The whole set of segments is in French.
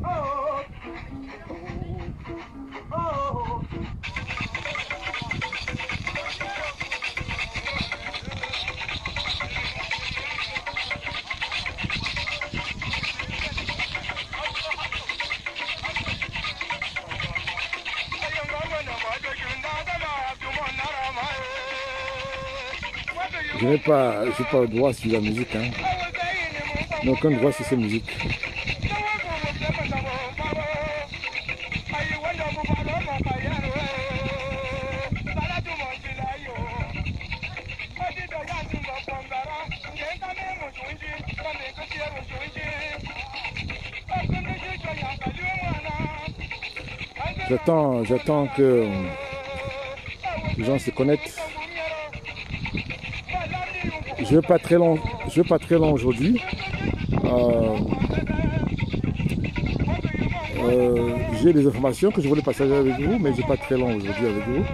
Je n'ai pas le droit sur la musique, hein. Je n'ai aucun droit sur cette musique. J'attends que les gens se connectent. Je ne vais pas très long aujourd'hui. J'ai des informations que je voulais partager avec vous, mais je n'ai pas très long aujourd'hui avec vous.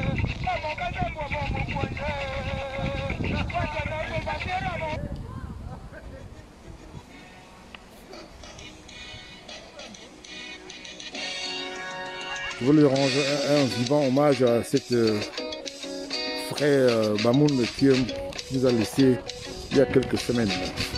Je voulais rendre un vivant hommage à cette frère Bamoun qui nous a laissé il y a quelques semaines.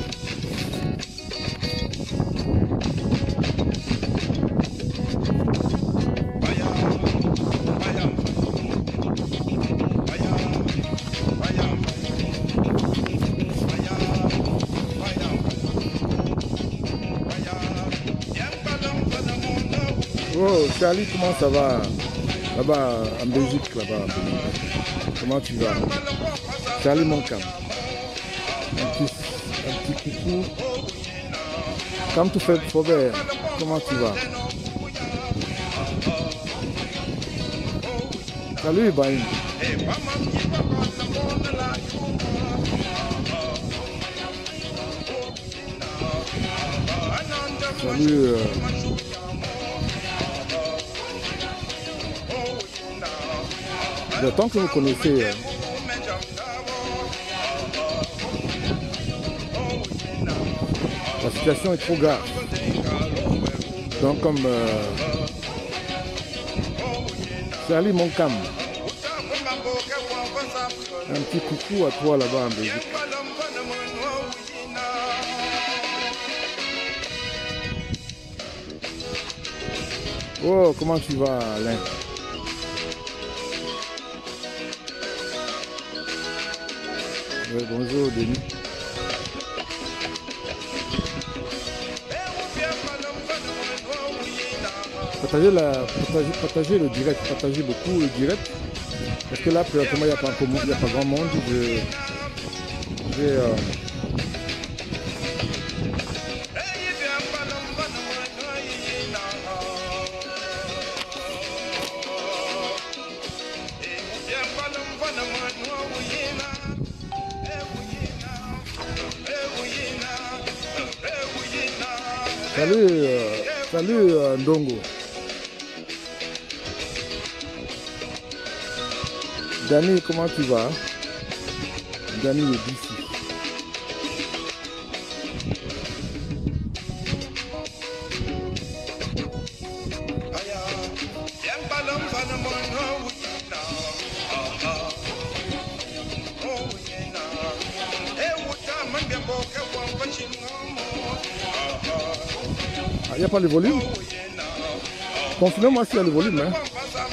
Oh, Charlie, comment ça va? Là-bas, en Belgique, là-bas. Comment tu vas? Charlie Moncam. Un petit coucou. Comme tu fais Faubert, comment tu vas? Salut Ibrahim. Salut. Le temps que vous connaissez. La situation est trop grave. Donc comme salut mon cam. Un petit coucou à toi là-bas en Belgique. Oh, comment tu vas, Alain? Oui, bonjour, Denis. Partagez le direct, partagez beaucoup le direct. Parce que là, présentement, il n'y a pas grand monde. Salut Ndongo. Dani, comment tu vas? Dani est d'ici. Il n'y a pas le volume. Confirmez-moi s'il y a le volume. Hein.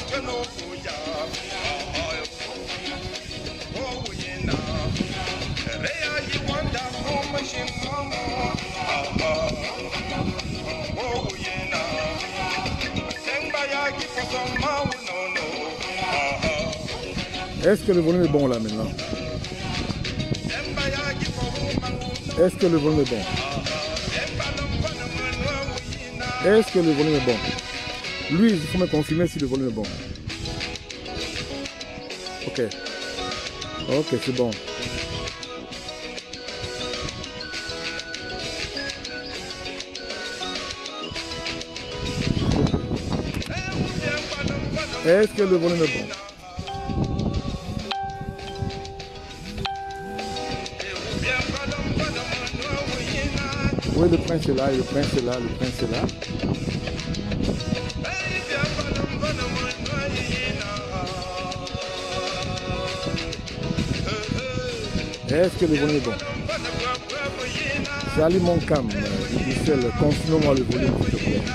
Est-ce que le volume est bon là maintenant? Est-ce que le volume est bon? Est-ce que le volume est bon? Lui, il faut me confirmer si le volume est bon. Ok. Ok, c'est bon. Est-ce que le volume est bon? Oui, le prince est là, le prince est là, le prince est là. Est-ce que le volume est bon? Charlie Moncam, Michel, confirme-moi le volume, s'il te plaît.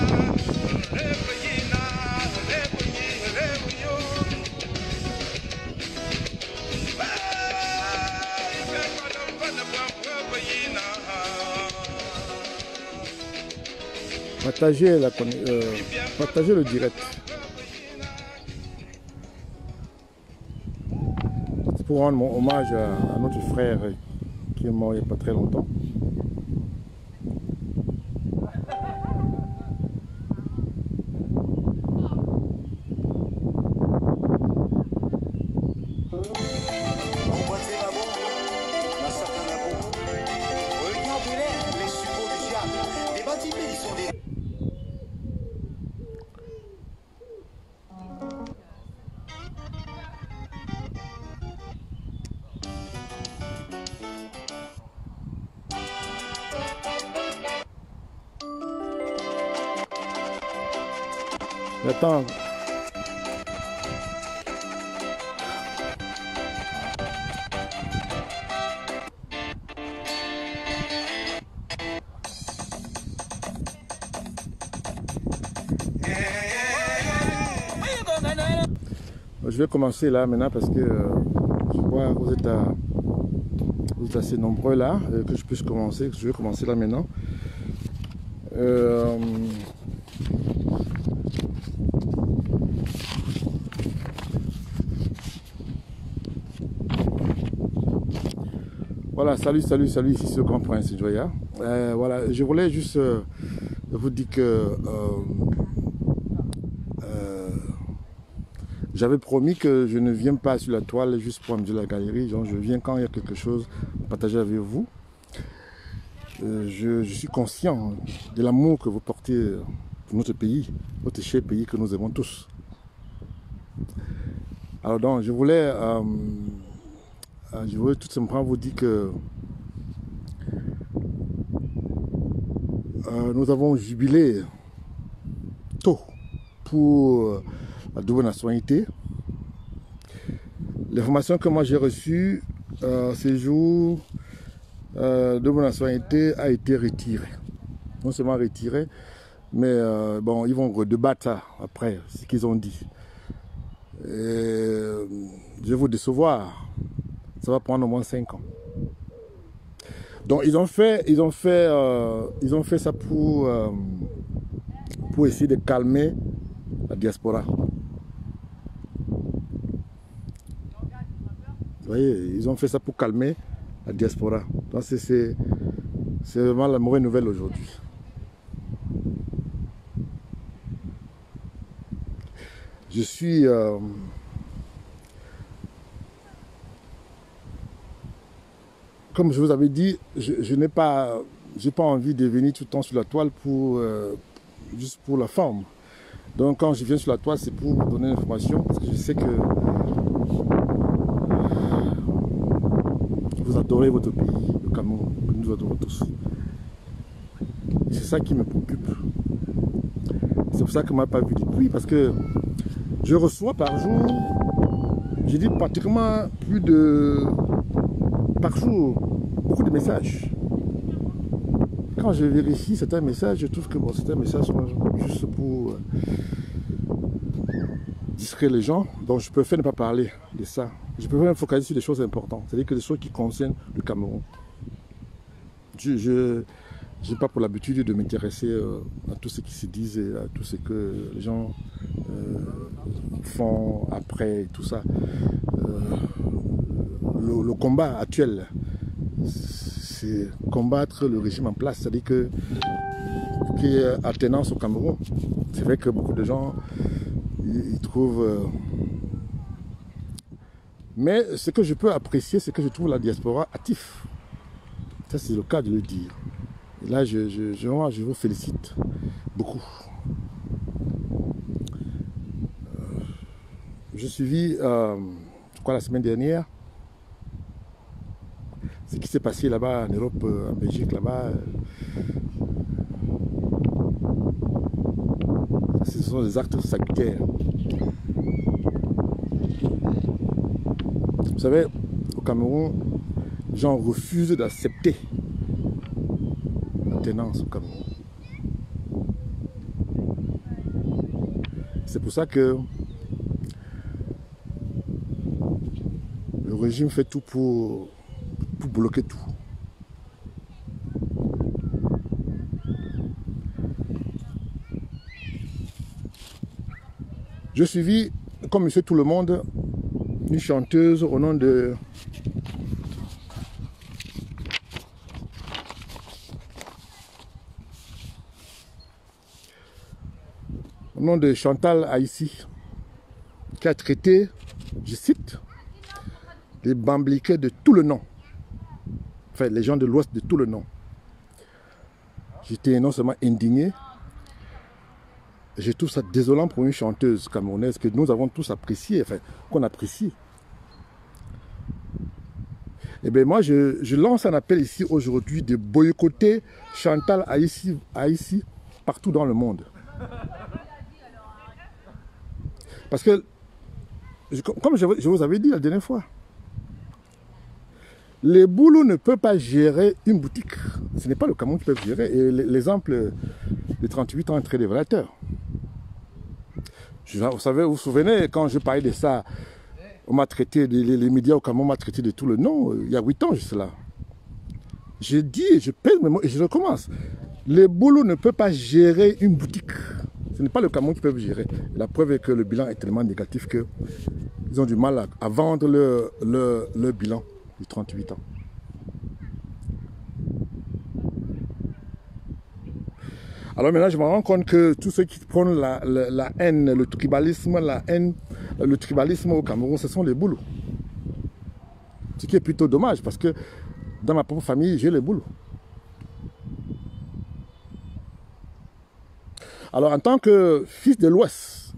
Partagez le direct. C'est pour rendre mon hommage à notre frère qui est mort il n'y a pas très longtemps. Attends. Je vais commencer là maintenant parce que je vois que vous êtes assez nombreux là, que je puisse commencer. Je vais commencer là maintenant. Voilà, salut, ici c'est le Grand Prince Joya. Voilà, je voulais juste vous dire que j'avais promis que je ne viens pas sur la toile juste pour amuser la galerie. Genre, je viens quand il y a quelque chose à partager avec vous. Je suis conscient de l'amour que vous portez pour notre pays, notre cher pays que nous aimons tous. Alors donc, je voulais tout simplement vous dire que nous avons jubilé tôt pour la double nationalité. L'information que moi j'ai reçue ces jours, double nationalité a été retirée. Non seulement retirée, mais bon, ils vont redébattre ça après, ce qu'ils ont dit. Et, je vais vous décevoir. Ça va prendre au moins 5 ans. Donc ils ont fait ça pour essayer de calmer la diaspora. Vous voyez, ils ont fait ça pour calmer la diaspora. Donc c'est vraiment la mauvaise nouvelle aujourd'hui. Je suis comme je vous avais dit, je n'ai pas envie de venir tout le temps sur la toile juste pour la forme. Donc quand je viens sur la toile, c'est pour vous donner l'information, parce que je sais que vous adorez votre pays, le Cameroun, que nous adorons tous. C'est ça qui me préoccupe. C'est pour ça que je ne m'ai pas vu depuis, parce que je reçois par jour, je dis pratiquement par jour, beaucoup de messages. Quand je vérifie certains messages, je trouve que bon, certains messages sont juste pour distraire les gens. Donc je préfère ne pas parler de ça. Je préfère me focaliser sur des choses importantes, c'est-à-dire que des choses qui concernent le Cameroun. Je n'ai pas pour l'habitude de m'intéresser à tout ce qui se dit et à tout ce que les gens font après et tout ça. Le combat actuel, c'est combattre le régime en place, c'est-à-dire qui est alternance au Cameroun. C'est vrai que beaucoup de gens ils trouvent... mais ce que je peux apprécier, c'est que je trouve la diaspora active. Ça, c'est le cas de le dire. Et là, je vous félicite beaucoup. Je suivis, je crois, la semaine dernière, ce qui s'est passé là-bas en Europe, en Belgique, là-bas. sont des actes salutaires. Vous savez, au Cameroun, les gens refusent d'accepter la tenance au Cameroun. C'est pour ça que le régime fait tout pour bloquer tout. Je suivis, comme monsieur tout le monde, une chanteuse au nom de Chantal Haïssi, qui a traité, je cite, les Bambliquais de tout le nom. Enfin, les gens de l'Ouest de tout le nom. J'étais non seulement indigné, je trouve ça désolant pour une chanteuse camerounaise que nous avons tous apprécié, enfin, qu'on apprécie. Eh bien, moi, je lance un appel ici aujourd'hui de boycotter Chantal Haïssi partout dans le monde. Parce que, comme je vous avais dit la dernière fois, les boulots ne peuvent pas gérer une boutique. Ce n'est pas le Cameroun qui peut gérer. Et l'exemple de 38 ans est très révélateur. Vous savez, vous vous souvenez, quand je parlais de ça, on m'a traité, les médias au Cameroun m'ont traité de tout le nom, il y a 8 ans, juste là. Je dis, je pèse mes mots et je recommence. Les boulots ne peuvent pas gérer une boutique. Ce n'est pas le Cameroun qui peut gérer. Et la preuve est que le bilan est tellement négatif qu'ils ont du mal à vendre le bilan de 38 ans. Alors maintenant, je me rends compte que tous ceux qui prônent la haine, le tribalisme au Cameroun, ce sont les boulots. Ce qui est plutôt dommage parce que dans ma propre famille, j'ai les boulots. Alors en tant que fils de l'Ouest,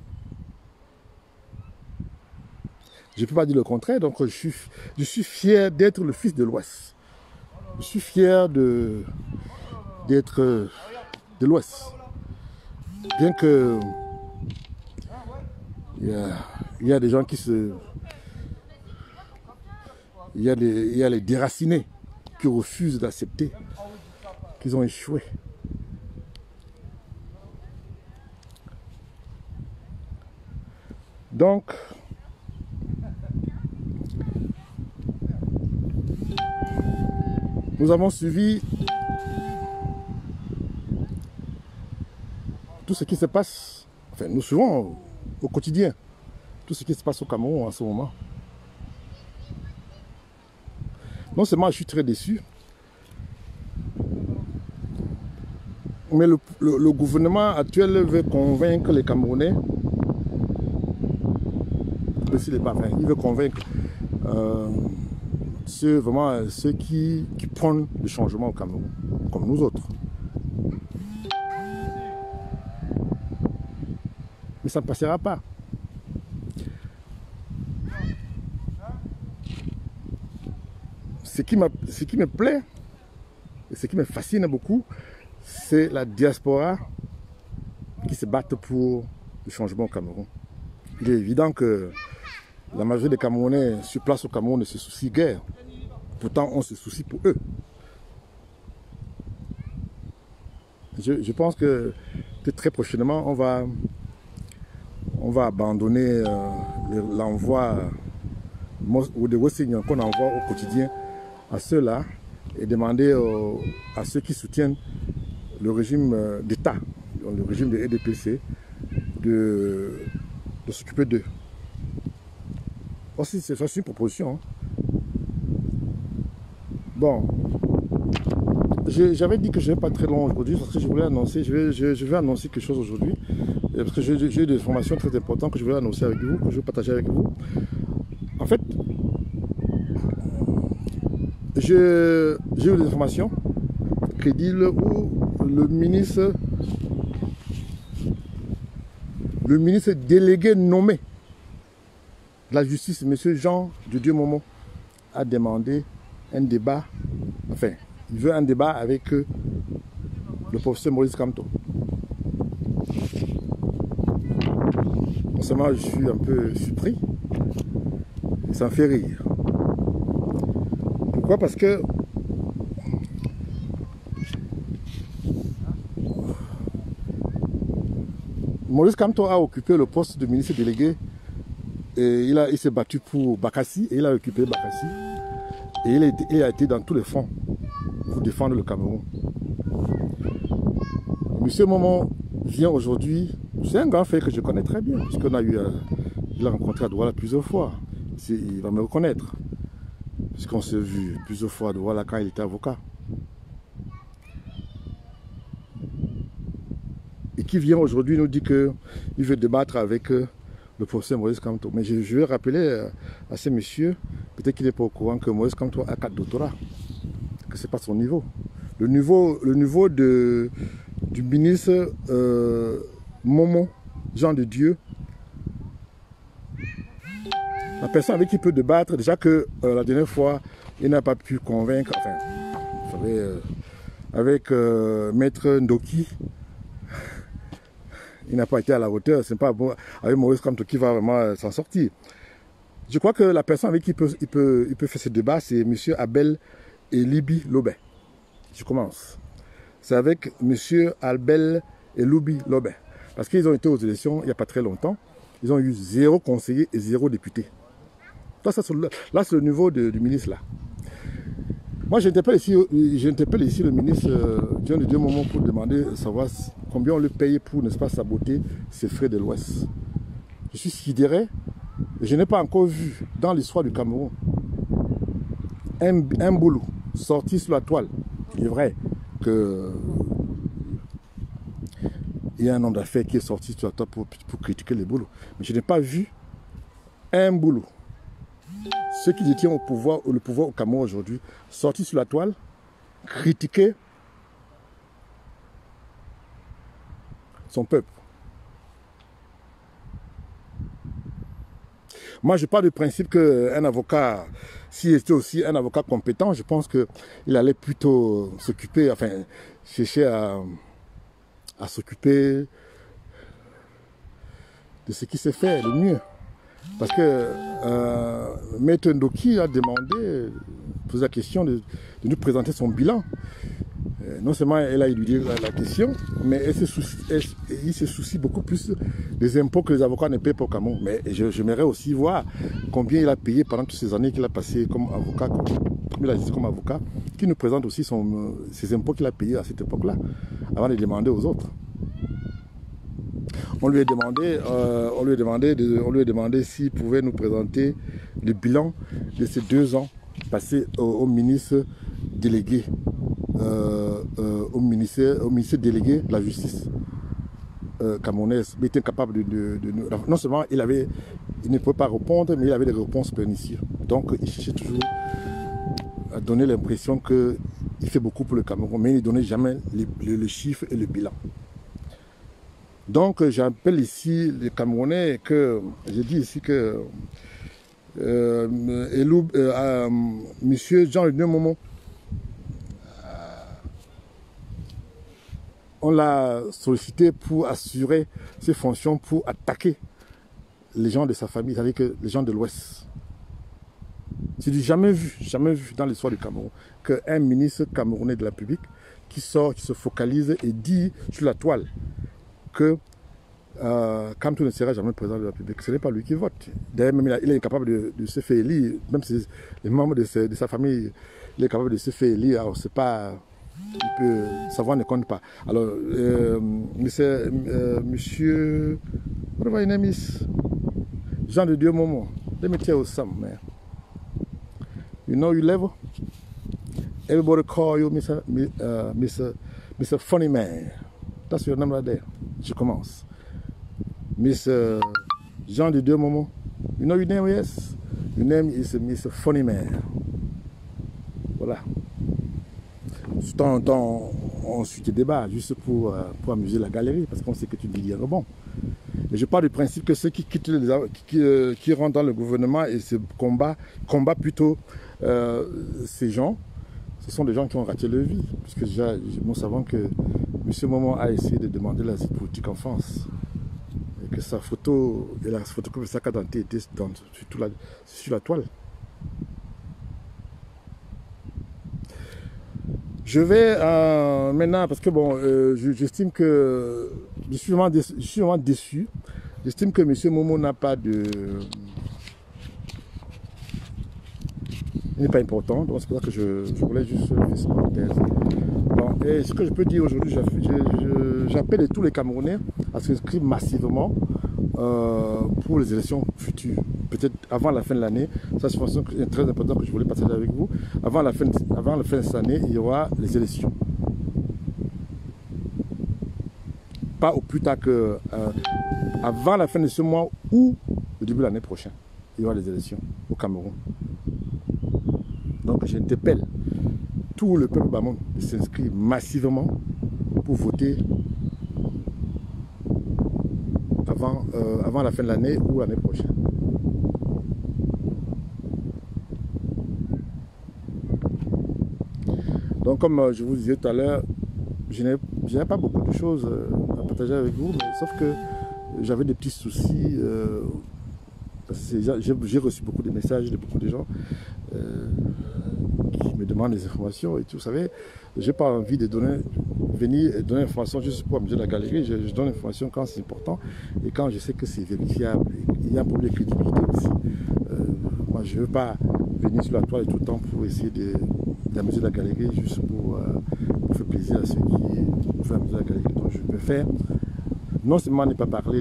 je ne peux pas dire le contraire, donc je suis fier d'être le fils de l'Ouest. Je suis fier d'être de l'Ouest. Bien que il y a des gens qui se... Il y a les déracinés qui refusent d'accepter qu'ils ont échoué. Donc, nous avons suivi tout ce qui se passe, enfin nous suivons au quotidien, tout ce qui se passe au Cameroun en ce moment. Non seulement je suis très déçu, mais le gouvernement actuel veut convaincre les Camerounais, il veut convaincre ceux qui prônent le changement au Cameroun, comme nous autres. Mais ça ne passera pas. Ce qui me plaît, et ce qui me fascine beaucoup, c'est la diaspora qui se bat pour le changement au Cameroun. Il est évident que la majorité des Camerounais sur place au Cameroun ne se soucient guère. Pourtant, on se soucie pour eux. Je pense que très prochainement, on va abandonner l'envoi ou des signes qu'on envoie au quotidien à ceux-là et demander à ceux qui soutiennent le régime d'État, le régime de EDPC, de s'occuper d'eux. Aussi, c'est une proposition. Hein. Bon, j'avais dit que je n'ai pas très long aujourd'hui parce que je voulais annoncer, je vais annoncer quelque chose aujourd'hui. Parce que j'ai eu des informations très importantes que je voulais annoncer avec vous, que je veux partager avec vous. En fait, j'ai eu des informations crédibles où le ministre délégué nommé de la justice, M. Jean de Dieu Momo, a demandé un débat, enfin, il veut un débat avec le professeur Maurice Kamto. non seulement je suis un peu surpris, ça me fait rire. Pourquoi? Parce que Maurice Kamto a occupé le poste de ministre délégué et il s'est battu pour Bakassi et il a occupé Bakassi et il a été dans tous les fronts pour défendre le Cameroun. Monsieur Momon vient aujourd'hui, c'est un grand fait que je connais très bien, puisqu'on a eu, il a rencontré à Douala plusieurs fois. Il va me reconnaître, puisqu'on s'est vu plusieurs fois à Douala quand il était avocat. Et qui vient aujourd'hui nous dit qu'il veut débattre avec le professeur Maurice Kamto. Mais je vais rappeler à ces messieurs, peut-être qu'il n'est pas au courant que Maurice Kamto a 4 doctorats, que ce n'est pas son niveau. Le niveau du ministre Momon, Jean de Dieu, la personne avec qui il peut débattre, déjà que la dernière fois, il n'a pas pu convaincre, enfin, vous savez, avec Maître Ndoki, il n'a pas été à la hauteur, c'est pas bon, avec Maurice Kamto qui va vraiment s'en sortir. Je crois que la personne avec qui il peut faire ce débat, c'est M. Abel et Libi Lobet. Je commence. C'est avec M. Albel et Loubi Lobet. Parce qu'ils ont été aux élections il n'y a pas très longtemps. Ils ont eu 0 conseiller et 0 député. Là, c'est le niveau du ministre là. Moi, j'interpelle ici le ministre Jean de Dieu Momon pour demander savoir combien on lui paye pour, n'est-ce pas, saboter ses frais de l'Ouest. Je suis sidéré. Je n'ai pas encore vu dans l'histoire du Cameroun un boulot sorti sur la toile. Il est vrai que il y a un homme d'affaires qui est sorti sur la toile pour critiquer les boulots. Mais je n'ai pas vu un boulot. Ceux qui détiennent le pouvoir au Cameroun aujourd'hui, sortis sur la toile, critiquer son peuple. Moi, je pars du principe qu'un avocat, s'il était aussi un avocat compétent, je pense qu'il allait plutôt s'occuper, enfin, chercher à s'occuper de ce qui s'est fait le mieux. Parce que Maître Ndoki a demandé, posé la question de nous présenter son bilan. Non seulement elle a éludé la question, mais il se soucie beaucoup plus des impôts que les avocats ne paient pas au Cameroun. Mais j'aimerais aussi voir combien il a payé pendant toutes ces années qu'il a passé comme avocat, comme avocat, qui nous présente aussi ses impôts qu'il a payés à cette époque-là, avant de demander aux autres. On lui a demandé s'il pouvait nous présenter le bilan de ces 2 ans passés au ministre délégué, au ministère délégué de la justice camerounaise. Mais il était incapable non seulement il ne pouvait pas répondre, mais il avait des réponses pernicieuses. Donc il cherchait toujours à donner l'impression qu'il fait beaucoup pour le Cameroun, mais il ne donnait jamais le chiffre et le bilan. Donc j'appelle ici les Camerounais que, je dis ici que Monsieur Jean de Dieu Momon, on l'a sollicité pour assurer ses fonctions, pour attaquer les gens de sa famille, c'est-à-dire que les gens de l'Ouest. Je dis jamais vu dans l'histoire du Cameroun qu'un ministre camerounais de la République qui sort, qui se focalise et dit sur la toile que Kamto ne sera jamais président de la République. Ce n'est pas lui qui vote. D'ailleurs, même il est incapable de se faire élire, même si les membres de sa famille, il est capable de se faire élire. Alors, c'est pas. Sa voix ne compte pas. Alors, monsieur. What about your name is? Jean de Dieu Momon. Let me tell you something, man. You know your level? Everybody call you Mr. Funny Man. That's your name right there. Je commence. Mr. Jean de Dieu Momon. You know your name, yes? Your name is Mr. Funny Man. Voilà. De temps en temps, on suit des débats juste pour amuser la galerie, parce qu'on sait que tu dis rien de bon. Et je pars du principe que ceux qui quittent qui rentrent dans le gouvernement et se combattent plutôt ces gens, ce sont des gens qui ont raté leur vie. Puisque déjà, nous savons que M. Momon a essayé de demander l'asile politique en France. Et que sa photo et la photocopie de sa carte d'identité était sur la toile. Je vais maintenant, parce que bon, j'estime que je suis vraiment déçu. J'estime que M. Momo n'a pas de... Il n'est pas important, donc c'est pour ça que je voulais juste faire cette parenthèse. Bon, et ce que je peux dire aujourd'hui, j'appelle tous les Camerounais à s'inscrire massivement pour les élections futures. Peut-être avant la fin de l'année, ça c'est très important que je voulais partager avec vous. Avant la fin de cette année, il y aura les élections. Pas au plus tard que avant la fin de ce mois ou le début de l'année prochaine, il y aura les élections au Cameroun. Donc j'interpelle tout le peuple Bamon de s'inscrire massivement pour voter avant la fin de l'année ou l'année prochaine. Donc comme je vous disais tout à l'heure, je n'ai pas beaucoup de choses à partager avec vous, mais sauf que j'avais des petits soucis. J'ai reçu beaucoup de messages de beaucoup de gens qui me demandent des informations et tout. Vous savez, j'ai pas envie de venir donner l'information juste pour amuser la galerie. Je donne l'information quand c'est important et quand je sais que c'est vérifiable. Il y a un problème de crédibilité aussi. Moi, je ne veux pas venir sur la toile et tout le temps pour essayer d'amuser la galerie juste pour faire plaisir à ceux qui veulent amuser la galerie. Donc, je préfère non seulement ne pas parler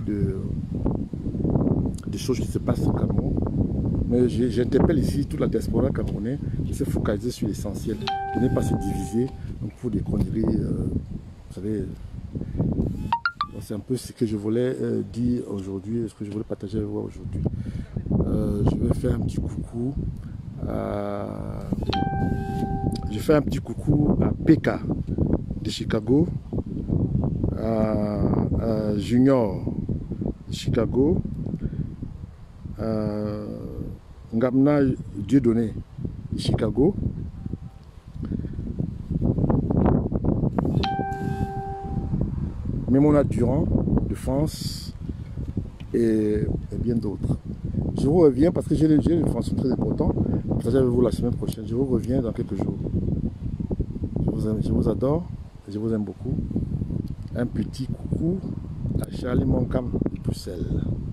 des choses qui se passent au Cameroun, mais j'interpelle ici toute la diaspora camerounaise de se focaliser sur l'essentiel, de ne pas se diviser pour des conneries. Vous savez, c'est un peu ce que je voulais dire aujourd'hui, ce que je voulais partager avec vous aujourd'hui. Je vais faire un petit coucou à PK de Chicago, à Junior de Chicago, Ngamna Dieudonné de Chicago, Mémona Durand de France et bien d'autres. Je vous reviens parce que j'ai une information très importante à partager avec vous la semaine prochaine. Je vous reviens dans quelques jours. Je vous adore, je vous aime beaucoup. Un petit coucou à Charlie Moncam de Bruxelles.